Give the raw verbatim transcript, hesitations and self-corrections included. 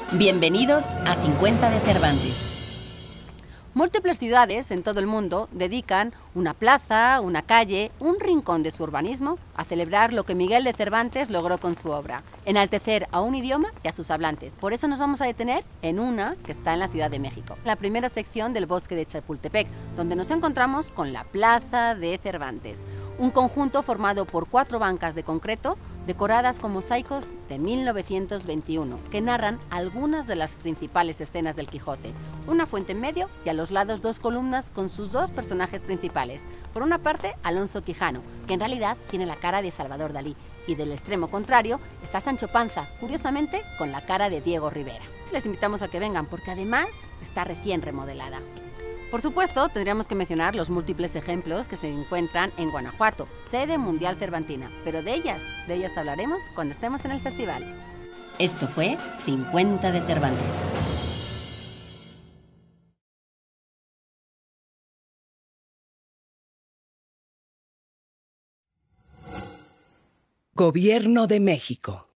Bienvenidos a cincuenta de Cervantes. Múltiples ciudades en todo el mundo dedican una plaza, una calle, un rincón de su urbanismo a celebrar lo que Miguel de Cervantes logró con su obra, enaltecer a un idioma y a sus hablantes. Por eso nos vamos a detener en una que está en la Ciudad de México, la primera sección del Bosque de Chapultepec, donde nos encontramos con la Plaza de Cervantes, un conjunto formado por cuatro bancas de concreto decoradas con mosaicos de mil novecientos veintiuno, que narran algunas de las principales escenas del Quijote. Una fuente en medio y a los lados dos columnas con sus dos personajes principales. Por una parte, Alonso Quijano, que en realidad tiene la cara de Salvador Dalí, y del extremo contrario está Sancho Panza, curiosamente con la cara de Diego Rivera. Les invitamos a que vengan porque además está recién remodelada. Por supuesto, tendríamos que mencionar los múltiples ejemplos que se encuentran en Guanajuato, sede mundial cervantina, pero de ellas, de ellas hablaremos cuando estemos en el festival. Esto fue cincuenta de Cervantes. Gobierno de México.